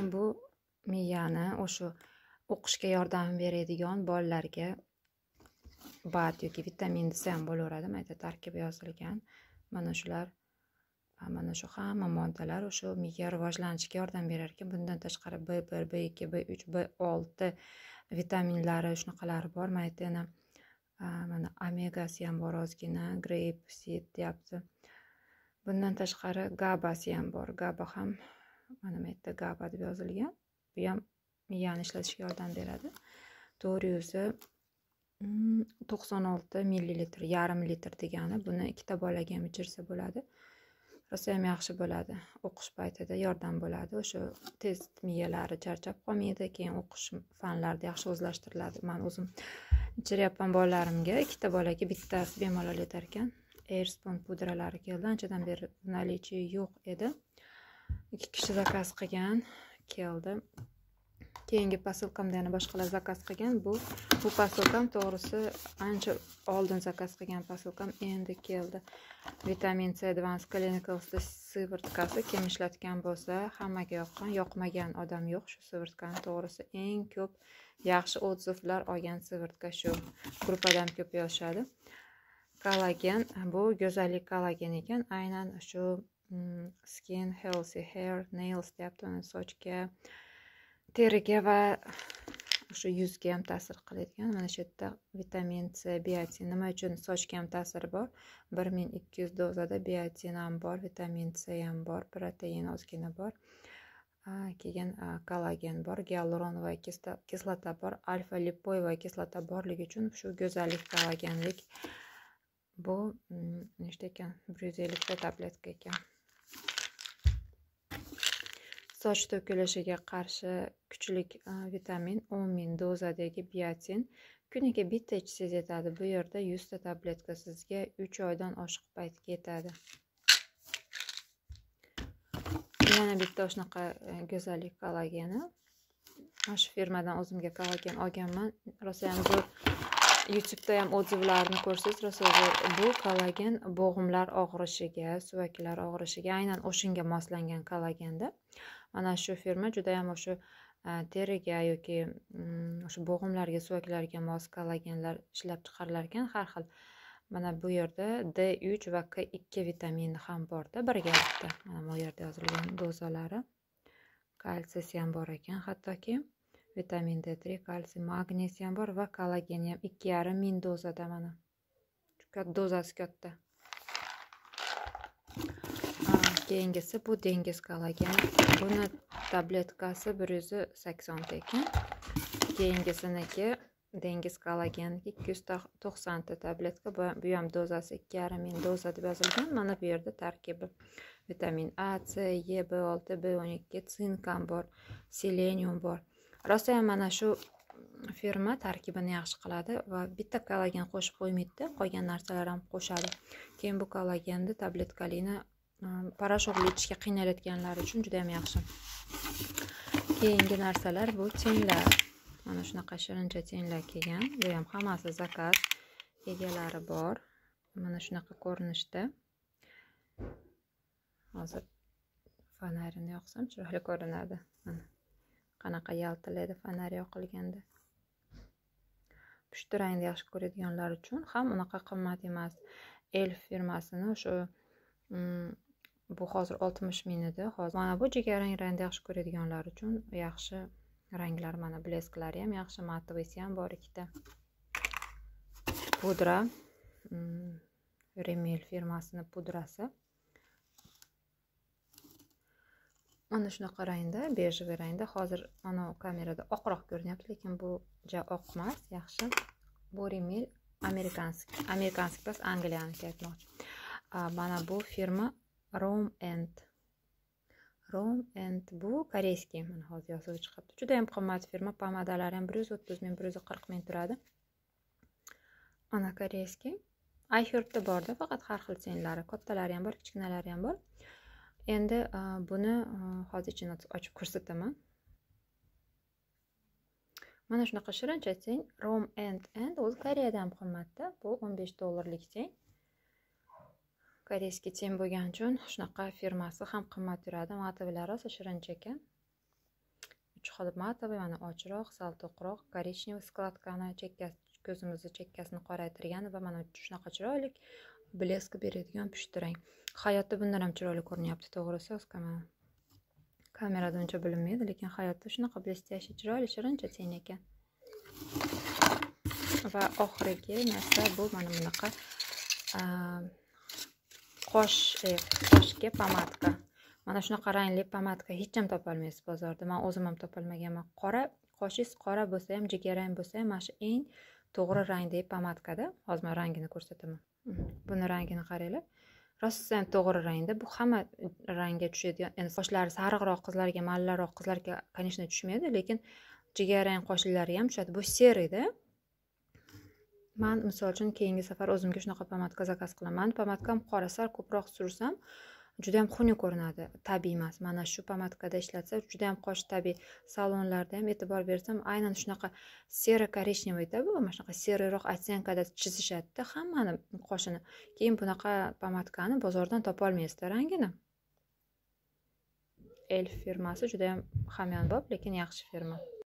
Bu miyani o'sha o'qishga yordam beradigan bolalarga bat yoki vitamin D ham bo'laveradi. Mayda tarkibi yozilgan. Mana shular, mana shu hamma moddalar o'sha miya rivojlanishiga yordam berar ekan. Bundan tashqari B1, B2, B3, B6 vitaminlari shunaqalari bor. Mayda yana mana omegasi ham bor ozgina, grape seed deyapti. Bundan tashqari GABAsi ham bor. GABA ham mana bu yerda GABA deb yozilgan. Bu ham miyani ishlatishga yordam beradi. 496 millilitr, yarim litr degani. Buni ikkita bolaga ham ichirsa bo'ladi. Rosa ham yaxshi bo'ladi. O'qish paytida yordam bo'ladi. O'sha tez miyalari charchab qolmaydi, keyin o'qish fanlarida yaxshi o'zlashtiriladi. Men o'zim ichiryapman bolalarimga, ikkita bolaga bittasi bemalol yetar ekan. Airspun pudralari keldi. Anchadan beri nalichi yo'q edi. 2 kishi zakaz qilgan, keldi. Keyingi posilkamda yana boshqalar zakaz qilgan. Bu posilkam to'g'risi ancha oldin zakaz qilgan posilkam endi keldi. Vitamin C Advanced Clinicals sivrtkasi kim ishlatgan bo'lsa, hammaga yoqqan, yoqmagan odam yo'q. Shu sivrtkani to'g'risi eng ko'p yaxshi odzivlar olgan sivrtka shu. Gruppadan ko'p yozishadi. Kollagen, bu go'zallik kollagen ekan. Aynan shu skin, healthy hair, nails deyapti, sochga, teriga va o'sha yuzga ham ta'sir qiladigan. Mana shu yerda vitamin C, biotin. Nima uchun sochga ham ta'siri bor? 1200 dozada biotin ham bor, vitamin C ham bor, protein ozgina bor. Keyin kollagen bor, gialuron va kislota bor, alfa lipoiy kislota borligi uchun shu go'zallik kollagenlik. Bu nechta ekan? 150 ta tabletka ekan. Soch to'kilishiga qarshi kuchli vitamin 10,000 dozadagi biotin. Kuniga bitta ichsangiz yetadi. Bu yerda 100 ta tabletka sizga 3 oydan oshiq paytga yetadi. Yana bitta shunaqa go'zallik kollageni. Shu firmadan o'zimga kollagen olganman. Rosa ham zo'r. YouTube'da ham odzivlarni ko'rsangiz, rosa bu kollagen bo'g'imlar og'rishiga, suvaklar og'rishiga aynan o'shanga moslangan kollagenda. Mana shu firma juda ham o'sha teriga yoki o'sha bo'g'imlarga, suvaklarga mos kollagenlar ishlab chiqarilar ekan, har xil. Mana bu yerda D3 va K2 vitamini ham borda birgalikda. Mana bu yerda yozilgan dozalari. Kalsiysi ham bor ekan, hattoki vitamin D3, kalsiy, magnesiy ham bor va kollagen ham 2500 dozada mana. Dozasi katta. Keyingisi bu dengiz kollageni. Buni tabletkasi 180 ta ekan. Keyingisiniki dengiz kollageni 290 ta tabletka. Bu ham dozasi 2500 doza deb yozilgan. Mana bu yerda tarkibi vitamin A, C, E, B6, B12, sink ham bor, selenium bor. Rosa ham mana shu firma tarkibini yaxshi qiladi va bitta kollagen qo'shib qo'ymaydi, qolgan narsalar ham qo'shadi. Keyin bu kollagenni tabletkalini parashokli ichishga qiynalayotganlar uchun juda ham yaxshi. Keyingi narsalar bu tenglar. Mana shunaqa shirincha tenglar kelgan. Bu ham hammasi zakaz, egalari bor. Mana shunaqa ko'rinishda. Hozir fonarini yoqsam chiroyli ko'rinadi. Mana qanaqa yaltilaydi fonar yoqilganda. Pushti rangni yaxshi ko'radiganlar uchun ham unaqa qimmat emas. Elf firmasini o'sha bu hozir 60,000 edi. Hozir mana bu jigarrang rangni yaxshi ko'radiganlar uchun yaxshi ranglar, mana blesklari ham yaxshi, matovisi ham bor ikkita. Pudra, Rimmel firmasini pudrasi. Mana shunaqa rangda, bejli rangda. Hozir mana kamerada oqroq ko'rinyapti, lekin bu oq emas, yaxshi. Bu Rimmel amerikanskiy emas, Angliyaniki aytmoqchi. Mana bu firma Rome and bu koreyskiy. Mana hozir yozib chiqibdi. Juda ham qimmat firma, pomadalari ham 130,000, 140,000 turadi. Mana koreyskiy. iHerb'da borda, faqat har xil senlari, kattalari ham bor, kichkinalari ham bor. Endi buni hozir ichini ochib ko'rsataman. Mana shunaqa shirincha teng Rome and o'zi Koreyada ham qimmatda. Bu $15 teng. Koreyskiy teng bo'lgani uchun shunaqa firmasi ham qimmat turadi. Matovlari rosa shirincha ekan. xil matoviy, mana ochroq, sal to'qroq, korичневый skladkani chekkasi, ko'zimizni chekkasini qoraytirgan va mana shunaqa chiroyli blesk beradigan pushti rang. Hayotda bundan ham chiroyli ko'rinyapti, to'g'risi, o'skaman. Kamerada uncha bilinmaydi, lekin hayotda shunaqa blестящий, chiroyli, shirincha ten ekan. Va oxirgi narsa bu mana bunaqa qoshga pomadka. Mana shunaqa rangli pomadka hech ham topolmaysiz bozorda. Men o'zim ham topolmaganman. Qora, qoshingiz qora bo'lsa ham, jigarrang bo'lsa ham, mana shu eng to'g'ri rangdagi pomadkada. Hozir men rangini ko'rsataman. Buni rangini qaranglar. Rosa ham to'g'ri rangda. Bu hamma rangga tushadigan. Endi qoshlari sariqroq qizlarga, mallaroq qizlarga, конечно, tushmaydi, lekin jigarrang qoshlilarga ham tushadi. Bu seriyda. Men misol uchun keyingi safar o'zimga shunaqa pomadka zakaz qilaman. Pomadkam qora, sal ko'proq sursam juda ham xunuk ko'rinadi, tabiiy emas. Mana shu pomadkada ishlatsa juda ham qosh tabiiy. Salonlarda ham e'tibor bersam, aynan shunaqa sero-korичневыйda bu, mana shunaqa seriyroq ottyankada chizishadi hammani qoshini. Keyin bunaqa pomadkani bozordan topolmaysiz rangini. Elf firmasi juda ham hamyonbop, lekin yaxshi firma.